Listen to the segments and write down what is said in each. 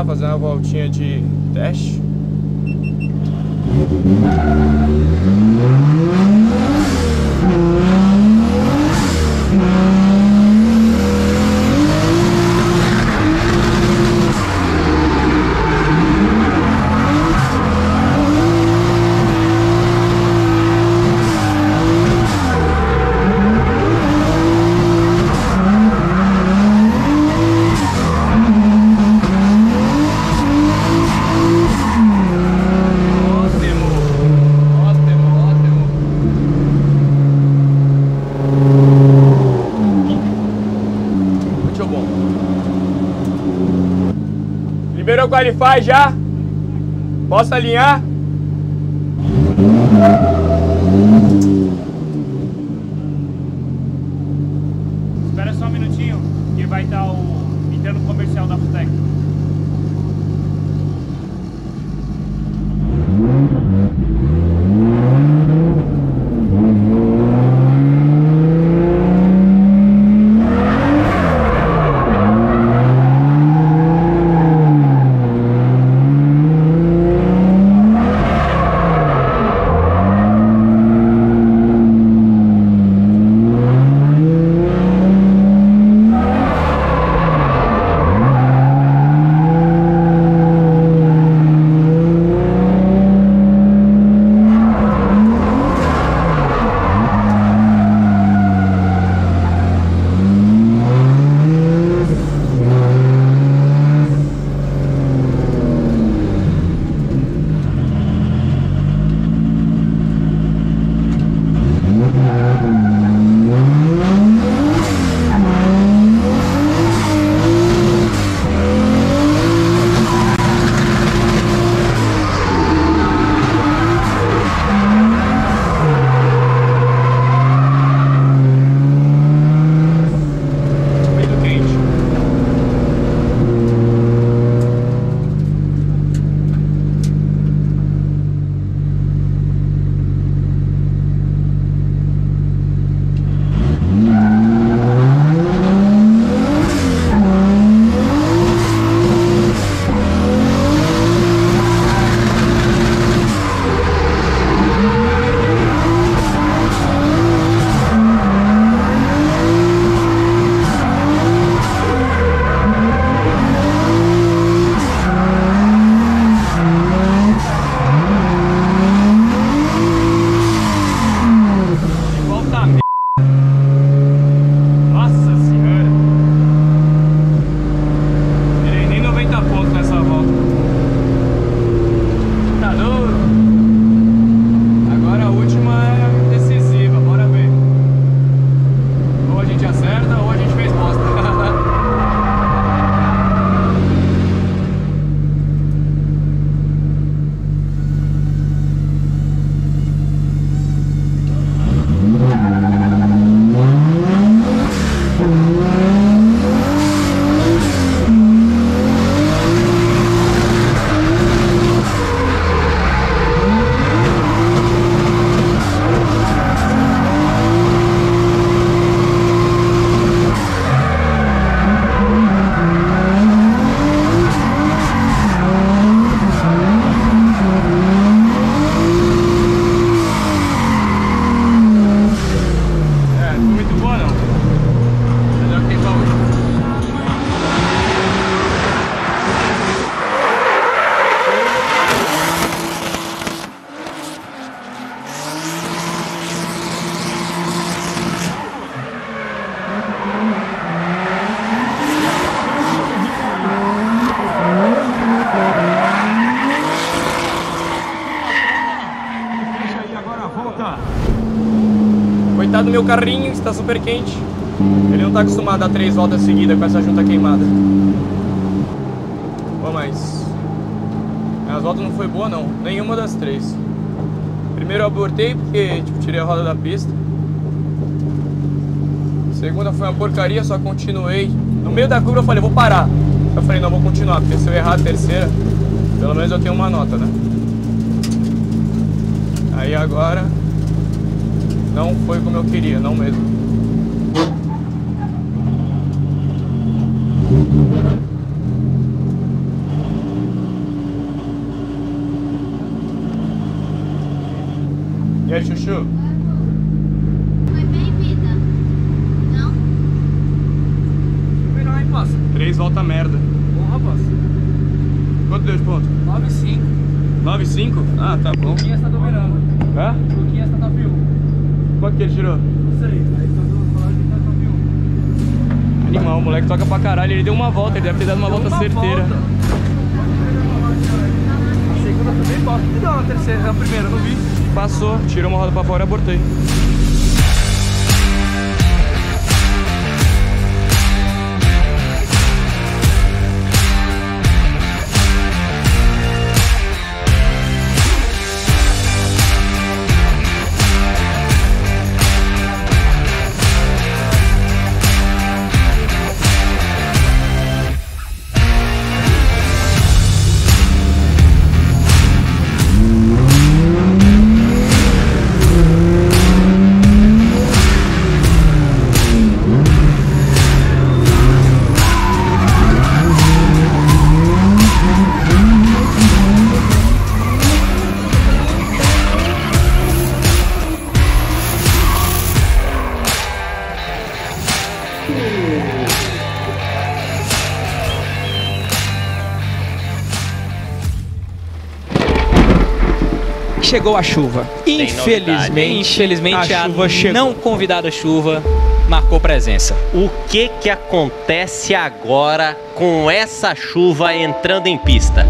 aproveitar, fazer uma voltinha de teste. Liberou o Qualify já? Posso alinhar? Espera só um minutinho que vai estar entrando o comercial da Futec. Coitado do meu carrinho, está super quente. Ele não está acostumado a dar 3 voltas seguidas com essa junta queimada. Pô, mas as voltas não foi boa não, nenhuma das 3. Primeiro eu abortei porque tipo, tirei a roda da pista. Segunda foi uma porcaria, só continuei. No meio da curva eu falei, vou parar. Eu falei, não, vou continuar, porque se eu errar a terceira, pelo menos eu tenho uma nota, né? Aí agora não foi como eu queria, não mesmo. Quer chuchu? Foi bem, vida? Não? Melhor, hein, parça? 3 volta merda. Porra, parça. Quanto deu de ponto? 9,5. 9,5? Ah, tá bom. O Luquinhas tá dominando. Hã? O Luquinhas tá top 1. Quanto que ele tirou? Não sei, aí tá falando que tá top 1. Animal, o moleque toca pra caralho. Ele deu uma volta, ele deve ter dado uma volta certeira. A segunda também top. E deu a terceira, a primeira, não vi. Passou, tirou uma roda pra fora e abortei. Chegou a chuva. Infelizmente, a chuva chegou. Não convidada chuva marcou presença. O que acontece agora com essa chuva entrando em pista?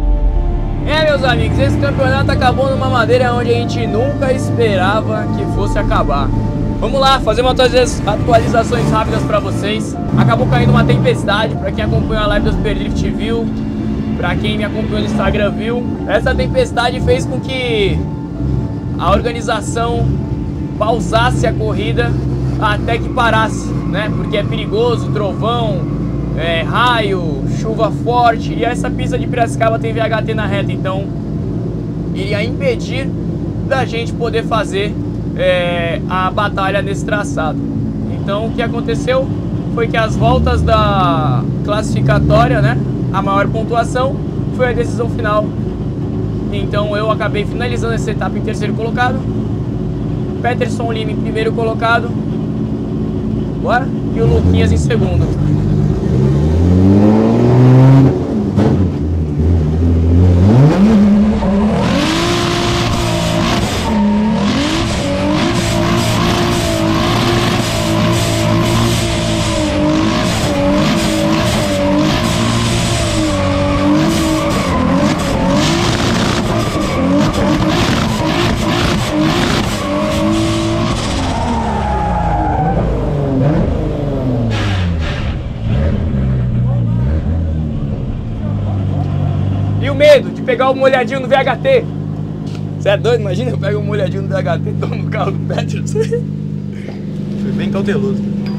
Meus amigos, esse campeonato acabou numa maneira onde a gente nunca esperava que fosse acabar. Vamos lá, fazer uma atualizações rápidas pra vocês. Acabou caindo uma tempestade, pra quem acompanhou a live do Superdrift viu. Pra quem me acompanhou no Instagram viu, essa tempestade fez com que a organização pausasse a corrida até que parasse, né? Porque é perigoso, trovão, raio, chuva forte, e essa pista de Piracicaba tem VHT na reta, então iria impedir da gente poder fazer a batalha nesse traçado. Então o que aconteceu foi que as voltas da classificatória, né? A maior pontuação foi a decisão final. Então eu acabei finalizando essa etapa em terceiro colocado. Peterson Lima em primeiro colocado. Bora? E o Luquinhas em segundo. Medo de pegar um molhadinho no VHT. Você é doido? Imagina eu pego um molhadinho no VHT e tomo no carro do Peterson. Foi bem cauteloso.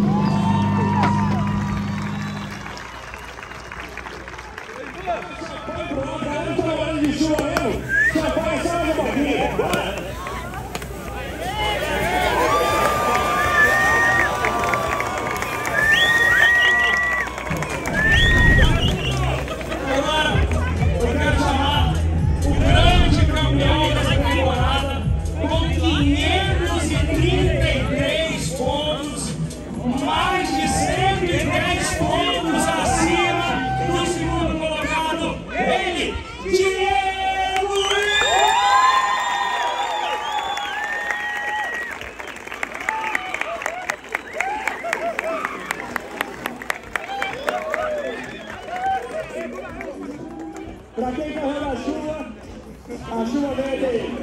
Pra quem correu a chuva verde aí.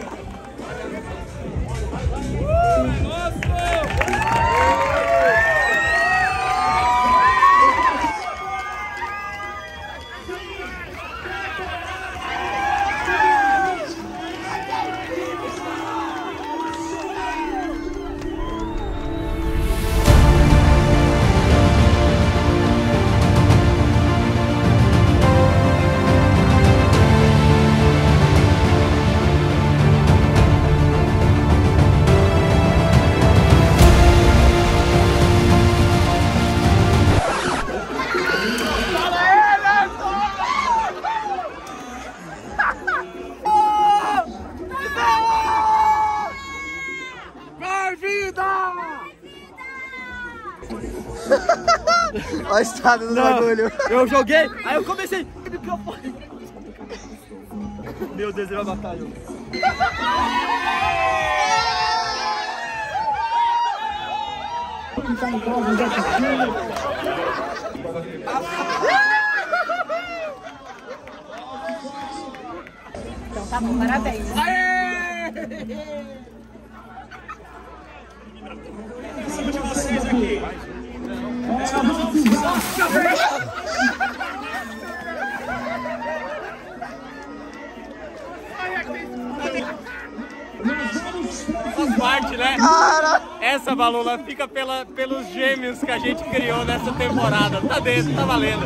Olha o estado do bagulho. Eu joguei, aí eu comecei. Meu Deus, ele vai matar eu. Então tá bom, parabéns. Em cima de vocês aqui. Faz parte, né? Cara! Essa balula fica pelos gêmeos que a gente criou nessa temporada. Tá dentro, tá valendo.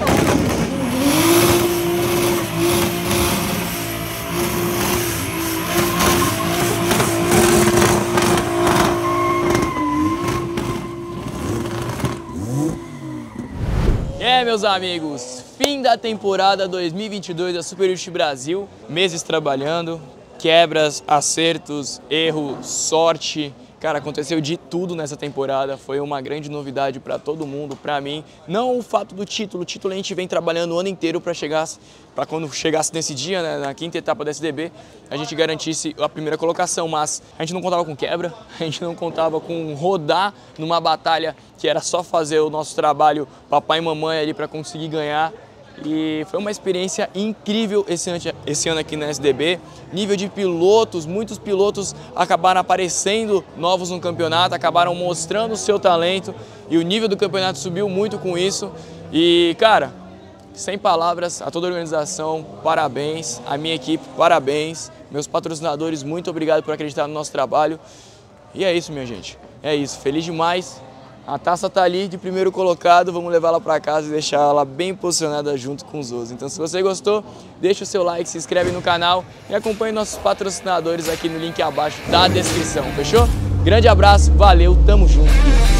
Meus amigos, fim da temporada 2022 da Super Youth Brasil, meses trabalhando, quebras, acertos, erro, sorte, cara, aconteceu de tudo nessa temporada, foi uma grande novidade para todo mundo, para mim, não o fato do título, o título a gente vem trabalhando o ano inteiro para quando chegasse nesse dia, né, na quinta etapa da SDB, a gente garantisse a primeira colocação, mas a gente não contava com quebra, a gente não contava com rodar numa batalha que era só fazer o nosso trabalho papai e mamãe ali para conseguir ganhar. E foi uma experiência incrível esse ano aqui na SDB. Nível de pilotos, muitos pilotos acabaram aparecendo novos no campeonato, acabaram mostrando o seu talento e o nível do campeonato subiu muito com isso. E, cara, sem palavras, a toda a organização, parabéns, a minha equipe, parabéns, meus patrocinadores, muito obrigado por acreditar no nosso trabalho. E é isso, minha gente, é isso, feliz demais. A taça tá ali de primeiro colocado, vamos levar ela para casa e deixar ela bem posicionada junto com os outros. Então se você gostou, deixa o seu like, se inscreve no canal e acompanhe nossos patrocinadores aqui no link abaixo da descrição, fechou? Grande abraço, valeu, tamo junto!